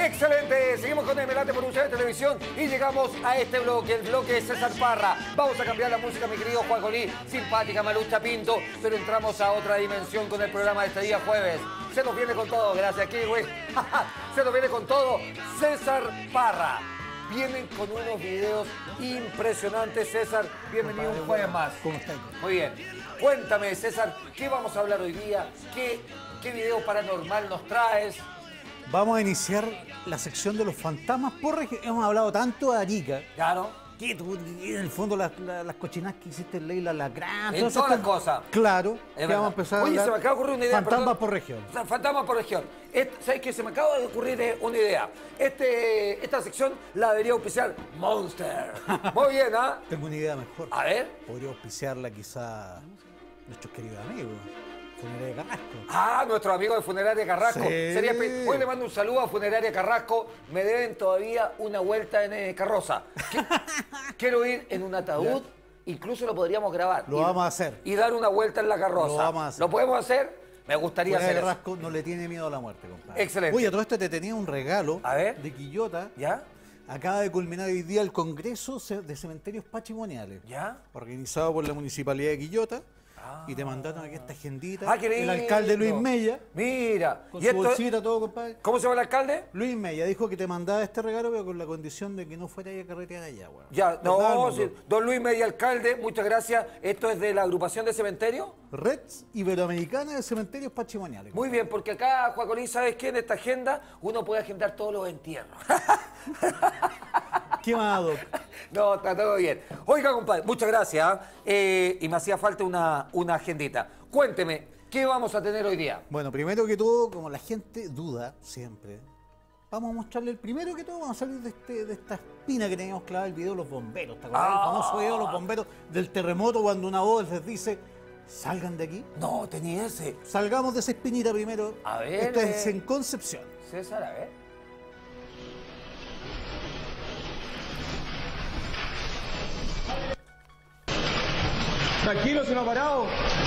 Excelente, seguimos con Emelate Producciones de Televisión y llegamos a este bloque, el bloque de César Parra. Vamos a cambiar la música, mi querido Juan Jolí, simpática Malucha Pinto, pero entramos a otra dimensión con el programa de este día jueves. Se nos viene con todo, gracias, aquí, güey. Se nos viene con todo César Parra. Vienen con unos videos impresionantes, César. Bienvenido un jueves más. ¿Cómo estás? Muy bien. Cuéntame, César, ¿qué vamos a hablar hoy día? ¿Qué video paranormal nos traes? Vamos a iniciar la sección de los fantasmas por región. Hemos hablado tanto de Arica. Claro. Que tú, en el fondo las cochinas que hiciste en Leila Lacrán. En todas las cosas. Claro. Es que vamos a empezar a Oye, hablar. se me acaba de ocurrir una idea. Fantasmas perdón. por región. Fantasmas por región. ¿Sabes qué? Se me acaba de ocurrir una idea. Esta sección la debería auspiciar Monster. Muy bien, ¿ah? Tengo una idea mejor. A ver. Podría auspiciarla quizá nuestros queridos amigos. Funeraria Carrasco. Ah, nuestro amigo de Funeraria Carrasco. Sí. Hoy le mando un saludo a Funeraria Carrasco. Me deben todavía una vuelta en carroza. Quiero ir en un ataúd. Incluso lo podríamos grabar. Lo vamos a hacer. Y dar una vuelta en la carroza. Lo vamos a hacer. ¿Lo podemos hacer? Me gustaría hacer eso. Carrasco no le tiene miedo a la muerte, compadre. Excelente. Oye, a todo esto te tenía un regalo. A ver. De Quillota. ¿Ya? Acaba de culminar hoy día el Congreso de Cementerios Patrimoniales. ¿Ya? Organizado por la Municipalidad de Quillota. Y te mandaron aquí esta agendita. Ah, qué lindo. El alcalde Luis Mella. Mira. Con su bolsita, todo, compadre. ¿Cómo se llama el alcalde? Luis Mella dijo que te mandaba este regalo, pero con la condición de que no fuera a carretear allá, weón. Ya, no, sí. Don Luis Media, alcalde, muchas gracias. ¿Esto es de la agrupación de cementerio? Red Iberoamericana de Cementerios Patrimoniales. Muy bien, porque acá, Juacolín, ¿sabes qué? En esta agenda uno puede agendar todos los entierros. ¿Qué más, Doc? No, está todo bien. Oiga, compadre, muchas gracias. Y me hacía falta una agendita. Cuénteme, ¿qué vamos a tener hoy día? Bueno, primero que todo, como la gente duda siempre, vamos a mostrarle el primero que todo, vamos a salir de esta espina que teníamos clavada el video de los bomberos. ¿Te acuerdas? El famoso video de los bomberos del terremoto cuando una voz les dice, salgan de aquí. No, tenía ese. Salgamos de esa espinita primero. A ver. Esto es en Concepción. César, a ver. Tranquilo, se me ha parado.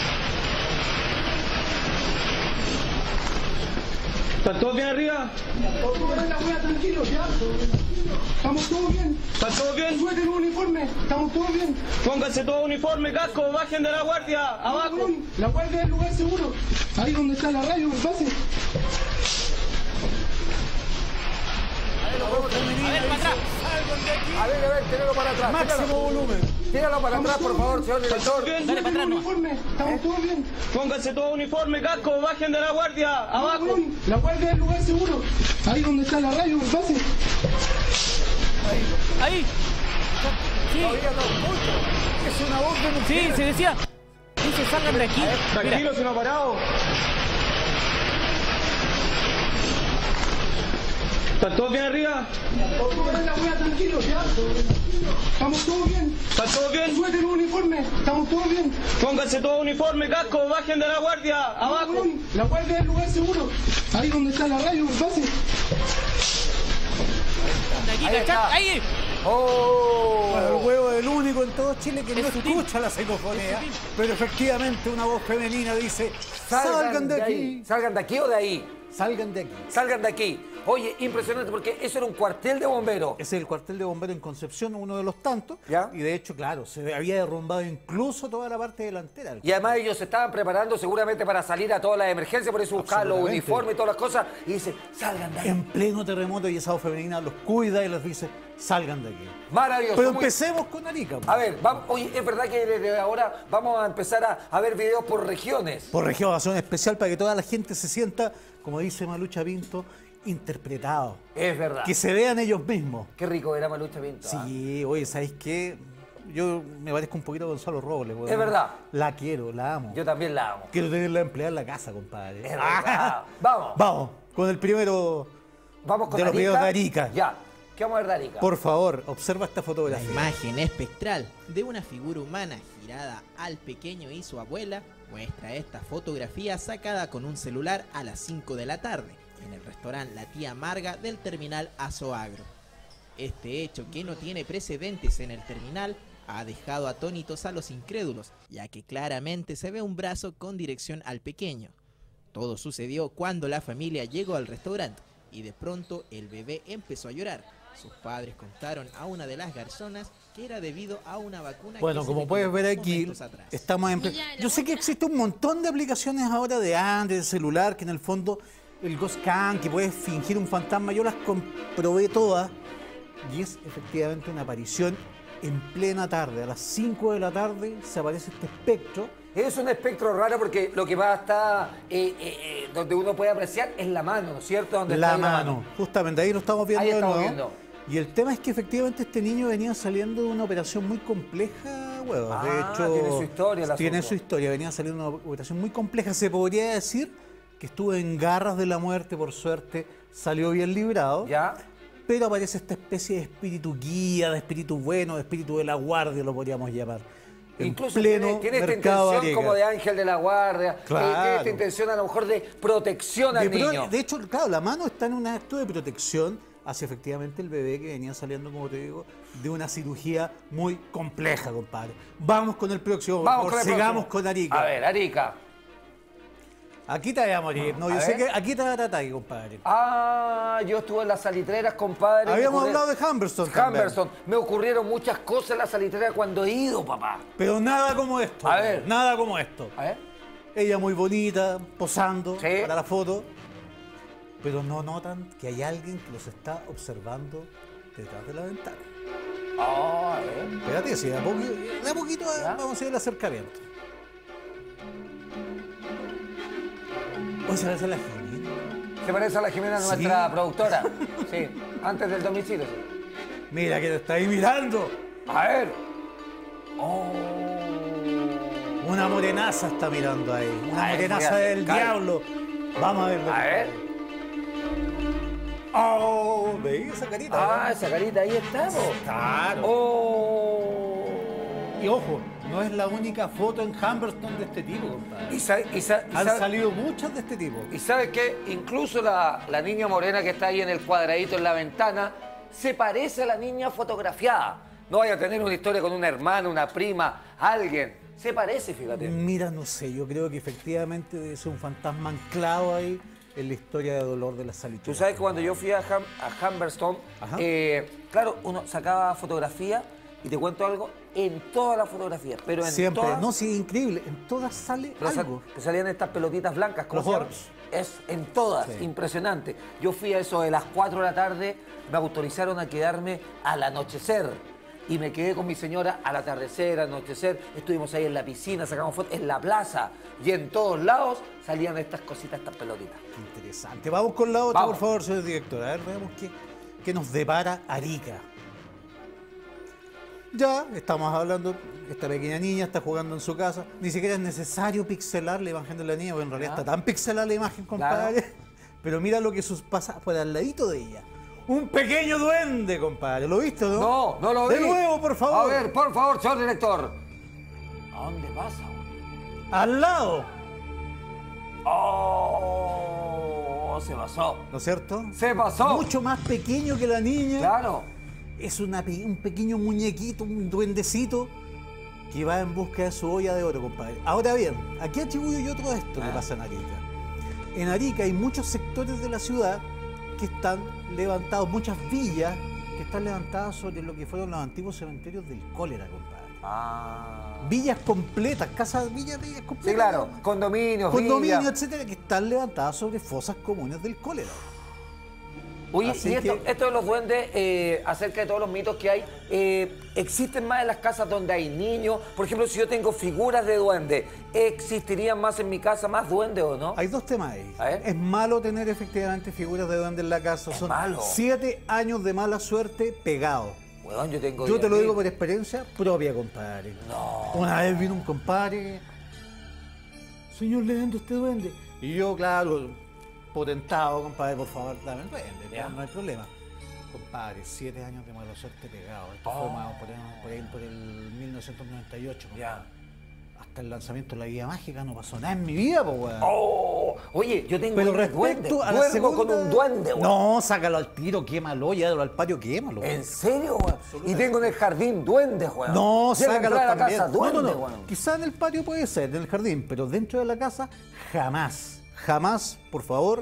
¿Están todos bien arriba? Tranquilos, ya. Estamos todos bien. ¿Están todos bien? Suelten un uniforme. Estamos todos bien. Pónganse todo uniforme, casco, bajen de la guardia, abajo. La guardia del lugar seguro. Ahí donde está la radio, pase. A ver, tíralo para atrás. Máximo volumen. Tíralo para atrás, por favor, señor director. Bien. Dale para atrás, uniforme. Estamos todos bien. Pónganse todo uniforme, casco, bajen de la guardia, abajo. La guardia del lugar seguro. Ahí donde está la radio, pase. Ahí. Sí, Todavía no escucho. Es una voz de mujer. sí, se decía. Dice, salgan de aquí. Mira, Tranquilo, se me ha parado. ¿Están todos bien arriba? Tranquilos, ya. Estamos todos bien. ¿Están todos bien? Suelten un uniforme. Estamos todos bien. Pónganse todo uniforme, casco, bajen de la guardia, abajo. La guardia del lugar seguro. Ahí donde está la radio, pase. de aquí, Ahí ¿cachai? está. Ahí. ¡Oh! Bueno, el huevo es el único en todo Chile que no Es sutil. escucha la psicofonía, Es sutil. pero efectivamente una voz femenina dice, salgan de ahí. aquí, ¿Salgan de aquí o de ahí? salgan de aquí. Salgan de aquí. Oye, impresionante, porque eso era un cuartel de bomberos. Ese es el cuartel de bomberos en Concepción, uno de los tantos, ¿Ya? y de hecho, claro, se había derrumbado incluso toda la parte delantera. Y además ellos se estaban preparando seguramente para salir a todas las emergencias, por eso buscaban los Absolutamente. uniformes y todas las cosas. Y dicen, salgan de ahí. En pleno terremoto y esa voz femenina los cuida y les dice, salgan de aquí. Maravilloso. Pero muy- empecemos con Arica. A ver, oye, es verdad que desde ahora vamos a empezar a ver videos por regiones. Por región, va a ser un especial para que toda la gente se sienta, como dice Malucha Pinto, interpretado. Es verdad. Que se vean ellos mismos. Qué rico era Malucha Pinto. ¿Ah? Sí, oye, ¿sabéis qué? Yo me parezco un poquito a Gonzalo Robles, weón. Es verdad. La quiero, la amo. Yo también la amo. Quiero tenerla empleada en la casa, compadre. Es verdad. Vamos. Vamos, con el primero Vamos con de los Arica. videos de Arica. Ya. ¿Qué vamos a ver de Arica? Por favor, observa esta La fotografía. imagen espectral de una figura humana girada al pequeño y su abuela muestra esta fotografía sacada con un celular a las 5 de la tarde en el restaurante La Tía Marga del terminal Azoagro. Este hecho, que no tiene precedentes en el terminal, ha dejado atónitos a los incrédulos, ya que claramente se ve un brazo con dirección al pequeño. Todo sucedió cuando la familia llegó al restaurante y de pronto el bebé empezó a llorar. Sus padres contaron a una de las garzonas que era debido a una vacuna. Bueno, que se como le puedes colocó ver aquí, momentos atrás. estamos en... Yo sé que existe un montón de aplicaciones ahora de Android, de celular, que en el fondo el Ghost Cam, que puedes fingir un fantasma, yo las comprobé todas y es efectivamente una aparición en plena tarde. A las 5 de la tarde se aparece este espectro. Es un espectro raro porque lo que va a estar, donde uno puede apreciar es la mano, ¿no es cierto? Donde La está ahí mano, justamente, ahí lo estamos viendo Ahí de estamos nuevo. viendo. Y el tema es que efectivamente este niño venía saliendo de una operación muy compleja, huevos. De Ah, hecho, tiene su historia el tiene asunto. su historia, venía saliendo de una operación muy compleja. Se podría decir que estuvo en garras de la muerte, por suerte salió bien librado. ¿Ya? Pero aparece esta especie de espíritu guía, de espíritu bueno, de espíritu de la guardia, lo podríamos llamar. En Incluso pleno tiene esta mercado intención Arica. como de ángel de la guardia, Claro. tiene esta intención a lo mejor de protección al niño. De hecho, claro, la mano está en un acto de protección hacia efectivamente el bebé que venía saliendo, como te digo, de una cirugía muy compleja, compadre. Vamos con el próximo, por favor, sigamos con Arica. A ver, Arica. Aquí te voy a morir, no, yo A sé ver. que aquí te va a tratar, compadre. Ah, yo estuve en las salitreras, compadre. Habíamos hablado de Humberstone también. Humberstone. Me ocurrieron muchas cosas en la salitrera cuando he ido, papá. Pero nada como esto. A ver. Nada como esto. A ver. Ella muy bonita, posando Sí. para la foto, pero no notan que hay alguien que los está observando detrás de la ventana. Ah, a ver. Espérate, si de a poquito ¿Ya? vamos a hacer el acercamiento. Hoy se hace la Jimena. Se parece a la Jimena, Sí. nuestra productora. Sí, antes del domicilio. Sí. Mira que te está ahí mirando. A ver. Oh. Una morenaza está mirando ahí. Una Ay, morenaza voy a del acercar. diablo. Vamos a verlo. A ver. Oh, ¿veis esa carita? Ah, esa carita, ahí estamos. Claro. Oh. Y ojo, no es la única foto en Humberstone de este tipo, compadre. Han salido muchas de este tipo. Y sabes que incluso la niña morena que está ahí en el cuadradito en la ventana se parece a la niña fotografiada. No vaya a tener una historia con una hermana, una prima, alguien. Se parece, fíjate. Mira, no sé, yo creo que efectivamente debe ser un fantasma anclado ahí en la historia de dolor de la salitrera. Tú sabes que cuando yo fui a Humberstone, Ajá. claro, uno sacaba fotografía y te cuento algo, en toda la fotografía, pero en Siempre, todas... no, sí, increíble, en todas sale Pero algo. que salían estas pelotitas blancas, ¿cómo Los se llama? orbs. Es en todas, Sí. impresionante. Yo fui a eso de las 4 de la tarde, me autorizaron a quedarme al anochecer. Y me quedé con mi señora al atardecer, al anochecer. Estuvimos ahí en la piscina, sacamos fotos, en la plaza. Y en todos lados salían estas cositas, estas pelotitas. Qué interesante. Vamos con la otra, Vamos. por favor, señor director. A ver, veamos qué nos depara Arica. Ya estamos hablando, esta pequeña niña está jugando en su casa. Ni siquiera es necesario pixelar la imagen de la niña, porque en realidad Ya. está tan pixelada la imagen, compadre. Pero mira lo que pasa por al ladito de ella. Un pequeño duende, compadre. ¿Lo viste o no? No, no lo vi. De nuevo, por favor. A ver, por favor, señor director. ¿A dónde pasa? Al lado. Oh, se pasó. ¿No es cierto? Se pasó. Mucho más pequeño que la niña. Claro. Es un pequeño muñequito, un duendecito que va en busca de su olla de oro, compadre. Ahora bien, aquí atribuyo yo todo esto que pasa en Arica. En Arica hay muchos sectores de la ciudad que están levantados, muchas villas que están levantadas sobre lo que fueron los antiguos cementerios del cólera, compadre. Ah. Villas completas, villas completas. Sí, claro. Condominios, Condominios, villas. etcétera, que están levantadas sobre fosas comunes del cólera. Oye, Así y esto, que- esto de los duendes, acerca de todos los mitos que hay, ¿existen más en las casas donde hay niños? Por ejemplo, si yo tengo figuras de duende, ¿existirían más en mi casa más duendes o no? Hay dos temas ahí. A ver. Es malo tener efectivamente figuras de duende en la casa. Es Son malo. 7 años de mala suerte pegados. Weón, yo tengo Yo te lo 10.000. digo por experiencia propia, compadre. No. Una vez vino un compadre, señor, le vendo este duende. Y yo, claro, potentado, compadre, por favor, dame el duende, Ya. no hay problema. Compadre, 7 años de mala suerte pegados. Esto Oh. fue más por el 1998. compadre. Ya. Hasta el lanzamiento de la Guía Mágica no pasó nada en mi vida, pues, weón. Oh, oye, yo tengo Pero un duende. respecto a la Duermo segunda... con un duende, weón. No, sácalo al tiro, quémalo, llévalo al patio, quémalo. ¿En serio, weón? Y tengo en el jardín duendes, weón. No, Llego a sácalo entrar a la también. casa duende, no. weón. Quizá en el patio puede ser, en el jardín, pero dentro de la casa, jamás. Jamás, por favor,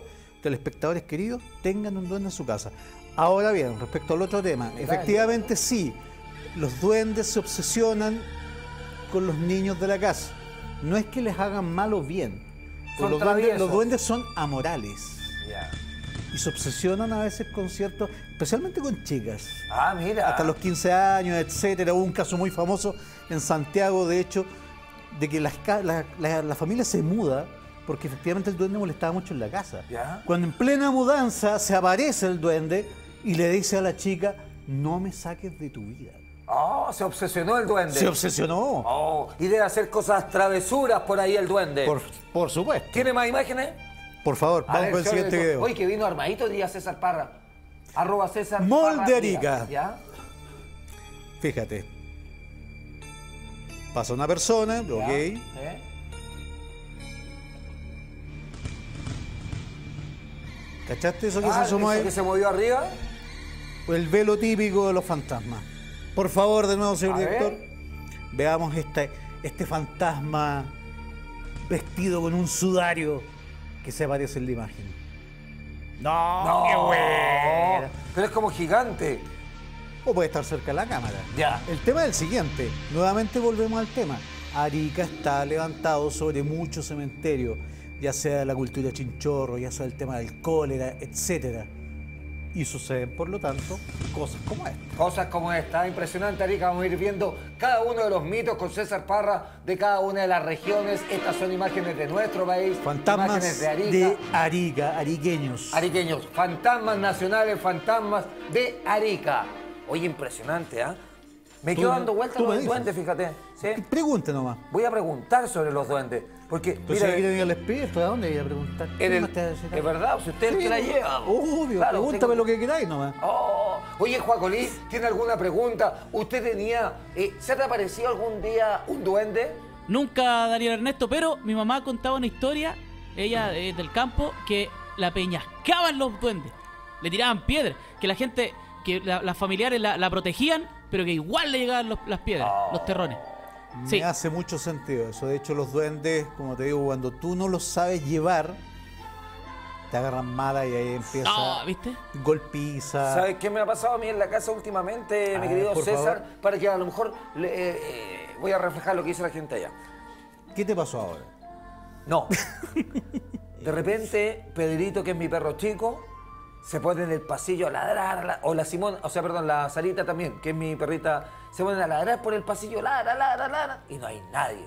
telespectadores queridos, tengan un duende en su casa. Ahora bien, respecto al otro tema, efectivamente sí, los duendes se obsesionan con los niños de la casa. No es que les hagan mal o bien. Son Los duendes son amorales. Ya. Y se obsesionan a veces con ciertos, especialmente con chicas. Ah, mira. Hasta los 15 años, etcétera. Hubo un caso muy famoso en Santiago, de hecho, de que la familia se muda porque efectivamente el duende molestaba mucho en la casa. ¿Ya? Cuando en plena mudanza se aparece el duende y le dice a la chica, no me saques de tu vida. Oh, se obsesionó el duende. Se obsesionó. Oh, y debe hacer cosas travesuras por ahí el duende. Por supuesto. ¿Tiene más imágenes? Por favor, A vamos ver, con el señor siguiente director. video. Oye, que vino armadito, diga César Parra. @ César Mall Parra de Arica. Díaz, ¿ya? Fíjate. Pasa una persona, ¿Ya? ok. ¿Cachaste eso que se asomó ¿eso ahí? que se movió arriba? El velo típico de los fantasmas. Por favor, de nuevo, señor A director. ver. Veamos este fantasma vestido con un sudario que se aparece en la imagen. ¡No! ¡Qué bueno! Pero es como gigante. O puede estar cerca de la cámara. Ya. El tema es el siguiente. Nuevamente volvemos al tema. Arica está levantado sobre muchos cementerios, ya sea de la cultura chinchorro, ya sea el tema del cólera, etcétera. Y suceden, por lo tanto, cosas como esta. Cosas como esta, impresionante, Arica. Vamos a ir viendo cada uno de los mitos con César Parra de cada una de las regiones. Estas son imágenes de nuestro país. Fantasmas imágenes de Arica. de Arica, ariqueños. Ariqueños, fantasmas nacionales, fantasmas de Arica. Oye, impresionante, ¿ah? Me quedo dando vueltas tú me los dices. duendes, fíjate. ¿Sí? Pregunte nomás. Voy a preguntar sobre los duendes. Porque, Pues mira, si aquí tenía el espíritu, ¿a dónde iba a preguntar? en ¿Qué el- más te va a decir? es verdad, si usted es el que la lleva. Obvio, Claro, pregúntame tengo- lo que queráis nomás. Oh, oye, Juacolí, ¿tiene alguna pregunta? ¿Usted tenía, se te apareció algún día un duende? Nunca, Daniel Ernesto, pero mi mamá contaba una historia, ella del campo, que la peñascaban los duendes. Le tiraban piedras, que la gente, que las familiares la protegían, pero que igual le llegaban las piedras, los terrones. Sí. Me hace mucho sentido eso. De hecho, los duendes, como te digo, cuando tú no los sabes llevar, te agarran mala y ahí empieza No, ¿viste? golpiza. ¿Sabes qué me ha pasado a mí en la casa últimamente, mi A querido ver, por César? favor. Para que a lo mejor voy a reflejar lo que dice la gente allá. ¿Qué te pasó ahora? No. De repente, Pedrito, que es mi perro chico, se pone en el pasillo a ladrar, o la Simón, o sea, perdón, la Sarita también, que es mi perrita, se ponen a ladrar por el pasillo, ladra, y no hay nadie.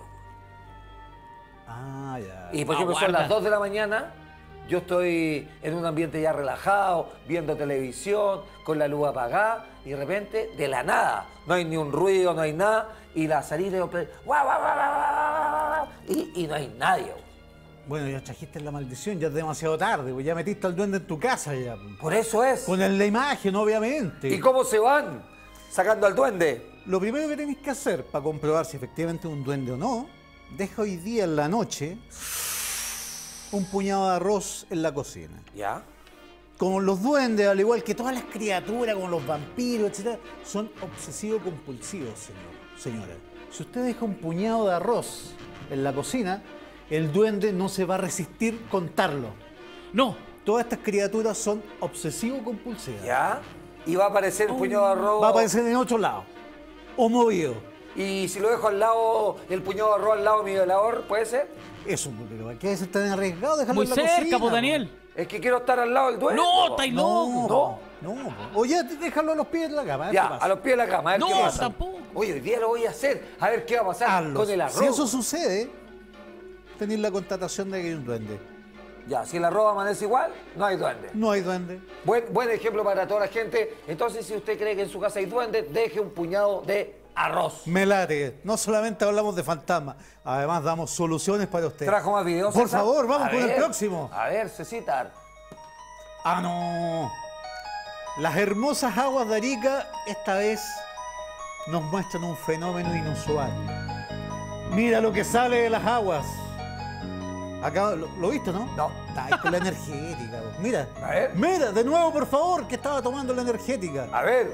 Ah, ya. Y por ejemplo, son Aguarda. las 2 de la mañana, yo estoy en un ambiente ya relajado, viendo televisión, con la luz apagada, y de repente, de la nada, no hay ni un ruido, no hay nada, y la Sarita, guau, guau, guau, guau, guau, y no hay nadie. Bueno, ya trajiste la maldición, ya es demasiado tarde, pues ya metiste al duende en tu casa ya. Por eso es. Con la imagen, obviamente. ¿Y cómo se van? Sacando al duende. Lo primero que tenéis que hacer para comprobar si efectivamente es un duende o no, deja hoy día en la noche un puñado de arroz en la cocina. ¿Ya? Como los duendes, al igual que todas las criaturas, como los vampiros, etc., son obsesivo-compulsivos, señora. Si usted deja un puñado de arroz en la cocina, el duende no se va a resistir contarlo. No, Todas estas criaturas son obsesivo-compulsivas. ¿Ya? Y va a aparecer el puñado de arroz. Va a aparecer en otro lado. O movido. Y si lo dejo al lado, el puñado de arroz al lado de mi velador, ¿puede ser? Eso, pero ¿a qué veces tan arriesgado dejarlo muy en la cerca, cocina? pues, Daniel. Es que quiero estar al lado del duende. No, po. estáis No, loco. no. O ya déjalo a los pies de la cama. a ver qué Ya, pasa. a los pies de la cama, a ver No, qué pasa. tampoco. Oye, hoy día lo voy a hacer. A ver qué va a pasar Hazlo. con el arroz. Si eso sucede, tenéis la constatación de que hay un duende. Ya, si el arroz amanece igual, no hay duende. No hay duende. Buen ejemplo para toda la gente. Entonces, si usted cree que en su casa hay duende, deje un puñado de arroz. Me late. No solamente hablamos de fantasmas, además damos soluciones para usted. ¿Trajo más videos? Por César? favor, vamos A con el ver, próximo. A ver, Cecitar. Ah, no. Las hermosas aguas de Arica esta vez nos muestran un fenómeno inusual. Mira lo que sale de las aguas. Acá, ¿lo viste, no? No. Está ahí con la energética. Vos. Mira. A ver. Mira, de nuevo, por favor, que estaba tomando la energética. A ver.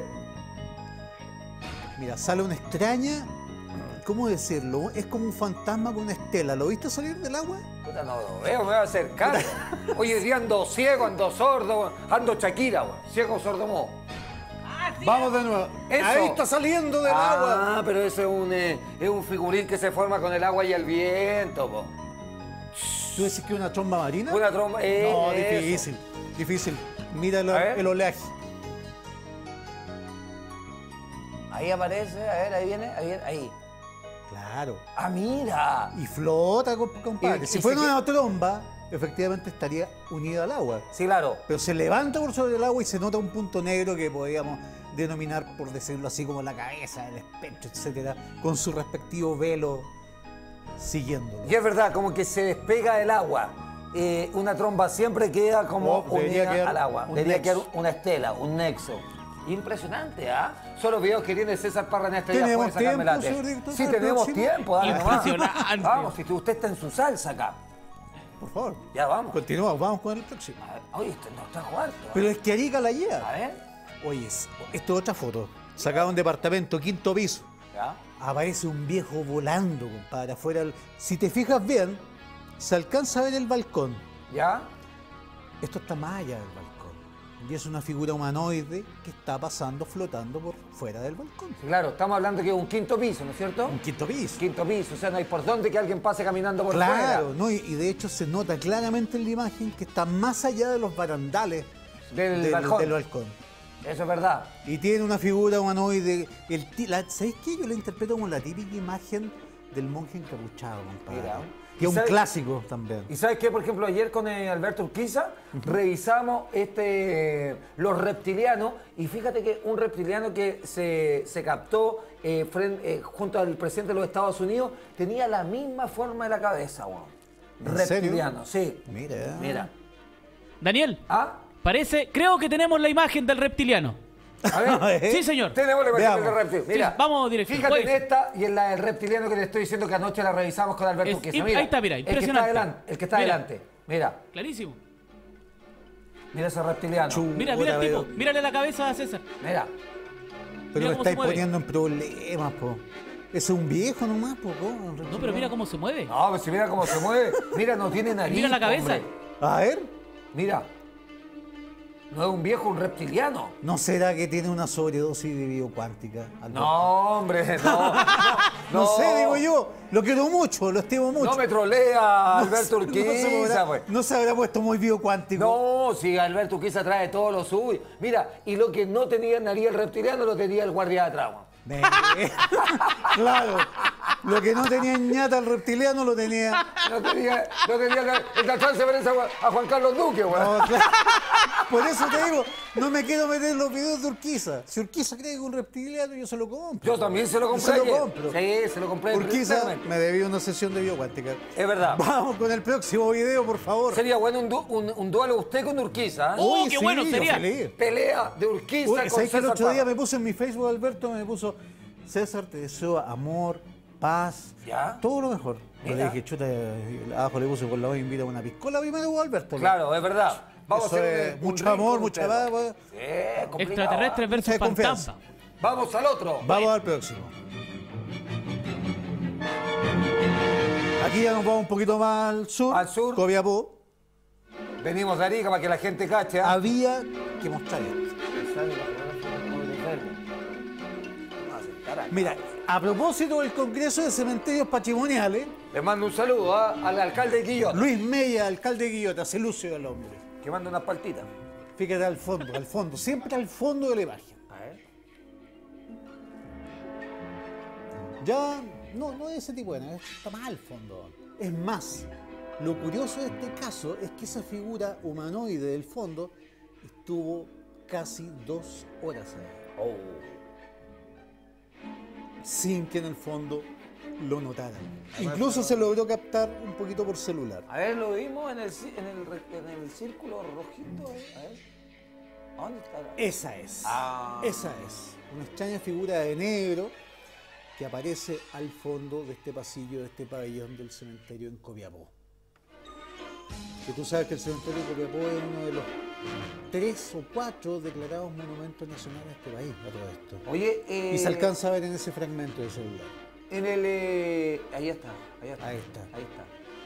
Mira, sale una extraña. ¿Cómo decirlo? Es como un fantasma con una estela. ¿Lo viste salir del agua? Puta, no lo veo, me voy a acercar. Oye, hoy día ando ciego, ando sordo, ando Shakira, weón. Ciego, sordo, mo. Vamos de nuevo. Eso. Ahí está saliendo del agua. Ah, pero ese es un figurín que se forma con el agua y el viento, po. ¿Tú decís que es una tromba marina? Una tromba. No, eso. difícil, difícil. Mira A ver. el oleaje. Ahí aparece, a ver, ahí viene, ahí. Claro. Ah, mira. Y flota, compadre. Y Si fuera se una tromba, efectivamente estaría unida al agua. Sí, claro. Pero se levanta por sobre el agua y se nota un punto negro que podríamos denominar, por decirlo así, como la cabeza, el espectro, etcétera, con su respectivo velo siguiéndolo. Y es verdad, como que se despega del agua. Una tromba siempre queda como Debería unida quedar al agua. un Debería nexo. quedar una estela, un nexo. Impresionante, ¿ah? Son los videos que tiene César Parra en este día. ¿Tenemos puede sacarme tiempo, late. señor director, Sí, para el tenemos próximo? tiempo, dale nomás. Impresionante. Vamos, si usted está en su salsa acá. Por favor. Ya vamos. Continuamos, vamos con el próximo. A ver, oye, esto no está cuarto. Pero es que Arica la A lleva. ver. Oye, esto es otra foto. Sacada de un departamento, quinto piso. Ya. Aparece un viejo volando, compadre, afuera. Si te fijas bien, se alcanza a ver el balcón. ¿Ya? Esto está más allá del balcón. Y es una figura humanoide que está pasando, flotando por fuera del balcón. Sí, claro, estamos hablando que es un quinto piso, ¿no es cierto? Un quinto piso. Quinto piso, o sea, no hay por dónde que alguien pase caminando por Claro, fuera. ¿no? Y de hecho se nota claramente en la imagen que está más allá de los barandales Del balcón. del balcón. Eso es verdad. Y tiene una figura humanoide. ¿Sabes qué? Yo la interpreto como la típica imagen del monje encapuchado, compadre. Mira. Que es un ¿Sabes? clásico también. ¿Y sabes qué? Por ejemplo, ayer con Alberto Urquiza revisamos los reptilianos y fíjate que un reptiliano que se captó junto al presidente de los Estados Unidos tenía la misma forma de la cabeza, weón. ¿En serio? Reptiliano, sí. Mira. Mira. Daniel, ¿Ah? creo que tenemos la imagen del reptiliano. A ver. ¿Eh? Sí, señor. Tenemos la imagen Veamos. del reptil. Mira, Sí, vamos directo. Fíjate en Juegue. esta y en la del reptiliano que te estoy diciendo que anoche la revisamos con Alberto Urquiza. Mira, Ahí está, mira, el que está impresionante. adelante. El que está Mira. adelante. Mira, Clarísimo. mira ese reptiliano. Mira el Puta, tipo. pero- Mírale la cabeza a César. Mira. Pero Mira lo cómo se estáis mueve. poniendo en problemas, po. Ese es un viejo nomás, po. No, pero mira cómo se mueve. No, pues si mira cómo se mueve. Mira, no tiene nariz. Mira la cabeza. hombre. A ver, Mira. No es un viejo, un reptiliano. ¿no será que tiene una sobredosis de biocuántica? Alberto? No, hombre, no. No sé, digo yo. Lo quiero mucho, lo estimo mucho. No me trolea Alberto No Urquiza, pues. no se habrá puesto muy biocuántico. No, si Alberto Urquiza trae todo lo suyo. Mira, y lo que no tenía en nariz el reptiliano lo tenía el guardia de atrás, weón. Claro. Lo que no tenía ñata el reptiliano lo tenía. No tenía el de atrás se parece a Juan Carlos Duque, weón. No, claro. Por eso te digo, no me quiero meter en los videos de Urquiza. Si Urquiza cree que es un reptiliano, yo se lo compro. Yo también se lo compré. Se lo ayer. compro. Sí, se lo compré. Urquiza perfectamente. me debía una sesión de biocuántica. Es verdad. Vamos con el próximo video, por favor. Sería bueno un duelo usted con Urquiza, ¿eh? Oh, qué bueno yo sería. feliz. Pelea de Urquiza Uy, con ¿sabes que el César otro día Parra. me puso en mi Facebook, Alberto, me puso César, te deseo amor, paz, ¿Ya? todo lo mejor. Yo Mira. le dije, chuta, abajo le puse por la voz, invita a una piscola primero, Alberto. Claro, es verdad. Vamos Eso a hacer es un mucho drink amor, con mucha usted. paz, pues. Sí, complicado. Extraterrestres versus Mucha confianza. fantasma. Vamos al otro. Vamos al próximo. Aquí ya nos vamos un poquito más al sur. Al sur. Copiapó. Venimos de Arica para que la gente cache. ¿ah? Había que mostrar esto. Mira, a propósito del Congreso de Cementerios Patrimoniales, Le mando un saludo al alcalde de Quillota, Luis Mella, alcalde de Quillota, se luce al hombre. que manda unas paltitas. Fíjate al fondo, siempre al fondo de la imagen. A ver. Ya, no es ese tipo de nada, está mal al fondo. Es más, lo curioso de este caso es que esa figura humanoide del fondo estuvo casi 2 horas ahí, Oh. sin que en el fondo lo notaran. Incluso se logró captar un poquito por celular. A ver, lo vimos en el círculo rojito. A ver. ¿A dónde está? Esa es. Ah. Esa es. Una extraña figura de negro que aparece al fondo de este pasillo, de este pabellón del cementerio en Copiapó. Que tú sabes que el cementerio de Copiapó es uno de los 3 o 4 declarados monumentos nacionales de este país, a todo esto. Oye, Y se alcanza a ver en ese fragmento de celular. en el... ahí está. Ahí está. Ahí está.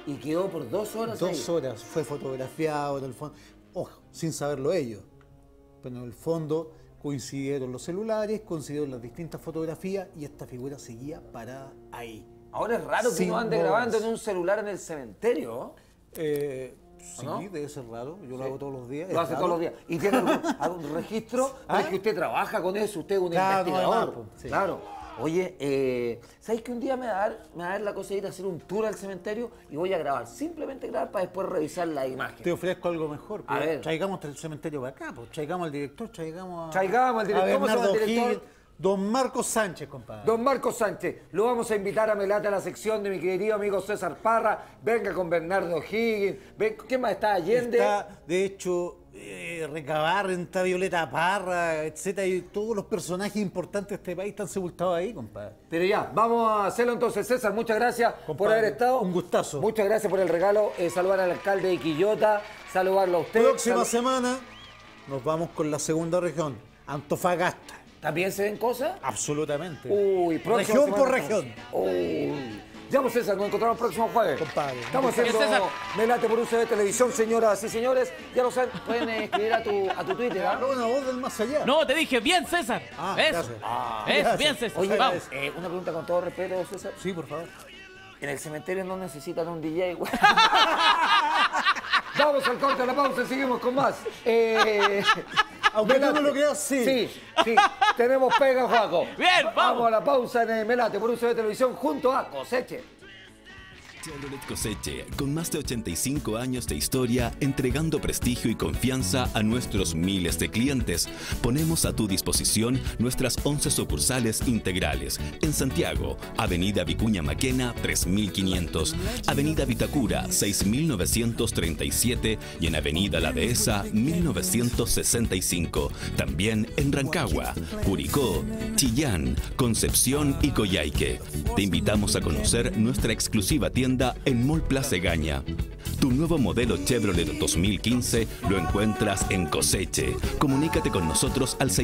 Y quedó por 2 horas ahí. 2 horas fue fotografiado en el fondo, ojo, sin saberlo ellos. Pero en el fondo coincidieron los celulares, coincidieron las distintas fotografías y esta figura seguía parada ahí. Ahora es raro que Sin uno ande moverse. grabando en un celular en el cementerio. Sí, ¿no? debe ser raro, yo lo hago todos los días. Lo es hace raro. todos los días. ¿Y tiene algún registro? ¿Ah? Es que usted trabaja con eso, usted es un Claro, no, investigador. además, pues, sí. Claro. Oye, ¿sabes que un día me va a dar la cosa de ir a hacer un tour al cementerio y voy a grabar? Simplemente grabar para después revisar la imagen. Te ofrezco algo mejor. A ver. Traigamos el cementerio para acá, pues. Traigamos al director, traigamos Traigamos al director. a ¿Cómo se llama Bernardo el director? Higgins, don Marcos Sánchez, compadre. Don Marcos Sánchez, lo vamos a invitar a Melate a la sección de mi querido amigo César Parra. Venga con Bernardo Higgins. ¿Qué más está? Allende. Está, de hecho, Recabarren, está Violeta Parra, etcétera, y todos los personajes importantes de este país están sepultados ahí, compadre. Pero ya, vamos a hacerlo entonces. César, muchas gracias por Compadre, haber estado. un gustazo. Muchas gracias por el regalo. Saludar al alcalde de Quillota, saludarlo a usted. Próxima semana nos vamos con la segunda región, Antofagasta. ¿También se ven cosas? Absolutamente. Uy, próxima región semana por estamos. región. Uy. Ya, pues César, nos encontramos el próximo jueves. Compadre. Estamos Bien, haciendo César. Melate por UCB Televisión, señoras y señores. Ya lo saben, pueden escribir a tu Twitter. ¿Ah? Habló una voz del más allá. No, te dije, bien, César. Ah, Eso. gracias. Eso, Gracias. bien, César. Oye, Vamos. una pregunta con todo respeto, César. Sí, por favor. En el cementerio no necesitan un DJ, güey. Vamos al corte, a la pausa y seguimos con más. Aunque tú Melate. no lo creas, sí. Sí, tenemos pega, Juaco. Bien, vamos. Vamos a la pausa en Melate por UCB Televisión junto a Coseche. Chevrolet Coseche, con más de 85 años de historia, entregando prestigio y confianza a nuestros miles de clientes. Ponemos a tu disposición nuestras 11 sucursales integrales. En Santiago, Avenida Vicuña Maquena, 3500, Avenida Vitacura, 6937 y en Avenida La Dehesa, 1965. También en Rancagua, Curicó, Chillán, Concepción y Coyhaique. Te invitamos a conocer nuestra exclusiva tienda en Mall Plaza Egaña. Tu nuevo modelo Chevrolet 2015 lo encuentras en Coseche. Comunícate con nosotros al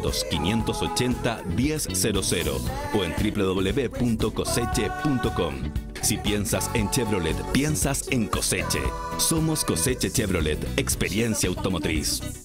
600-580-1000 o en www.coseche.com. Si piensas en Chevrolet, piensas en Coseche. Somos Coseche Chevrolet, experiencia automotriz.